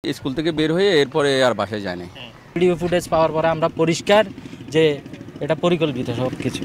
School থেকে বের হয়ে এরপরে আর বাসায় যায়নি। ভিডিও ফুটেজ পাওয়ার পরে আমরা পরিষ্কার যে এটা পরিকল্পিত সব কিছু।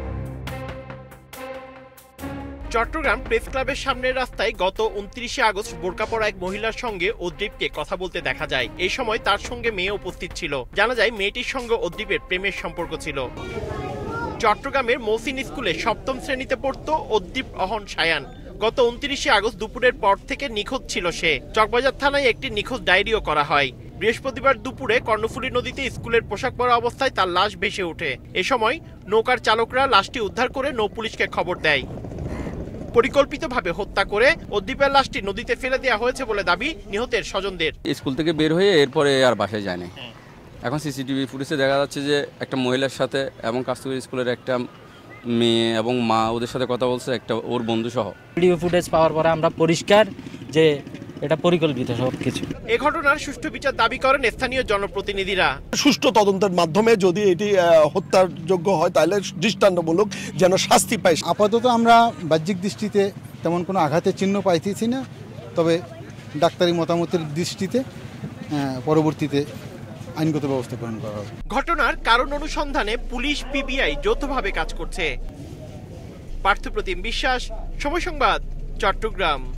চট্টগ্রাম প্রেস ক্লাবের সামনের রাস্তায় গত 29শে আগস্ট বোরকা পরা এক মহিলার সঙ্গে অদ্রিপকে কথা বলতে দেখা যায়। এই সময় তার সঙ্গে মেয়ে উপস্থিত ছিল। জানা যায় মেয়েটির সঙ্গে অদ্রিপের প্রেমের সম্পর্ক ছিল। চট্টগ্রামের মহসিন স্কুলে 7ম শ্রেণীতে পড়তো অদ্রিপ অহন সায়ান। গত 29শে আগস্ট দুপুরের পর থেকে নিখোঁজ ছিল সে। চকবাজার থানায় একটি নিখোঁজ ডায়েরিও করা হয়। বৃহস্পতিবার দুপুরে কর্ণফুলী নদীতে স্কুলের পোশাক পরা অবস্থায় তার লাশ ভেসে ওঠে। এ সময় নৌকার চালকরা লাশটি উদ্ধার করে নৌপুলিশকে খবর দেয়। পরিকল্পিতভাবে হত্যা করে অদ্রিপের লাশটি নদীতে ফেলে দেওয়া হয়েছে বলে দাবি নিহতের স্বজনদের। স্কুল থেকে বের হয়ে এরপরে আর বাসায় যায়নি। এখন সিসিটিভি ফুটেজে দেখা যাচ্ছে যে একটা মহিলার সাথে এবং কাস্তুরি স্কুলের একটা মেয়ে এবং মা ওদের সাথে কথা বলছে, একটা ওর বন্ধু সহ। ভিডিও ফুটেজ পাওয়ার পরে আমরা পরিষ্কার যে এটা পরিকল্পিত সব কিছু। এ ঘটনার সুষ্ঠু বিচার দাবি করেন স্থানীয় জনপ্রতিনিধিরা। সুষ্ঠু তদন্তের মাধ্যমে যদি এটি হত্যার যোগ্য হয় তাহলে দৃষ্টান্তমূলক যেন শাস্তি পায়। আপাতত আমরা বাহ্যিক দৃষ্টিতে তেমন কোনো আঘাতের চিহ্ন পাইতেছি না, তবে ডাক্তারি মতামতের দৃষ্টিতে পরবর্তীতে আইনগত ব্যবস্থা গ্রহণ করা হবে। ঘটনার কারণ অনুসন্ধানে পুলিশ পিবিআই যৌথভাবে কাজ করছে। পার্থপ্রতিম বিশ্বাস, সময় সংবাদ, চট্টগ্রাম।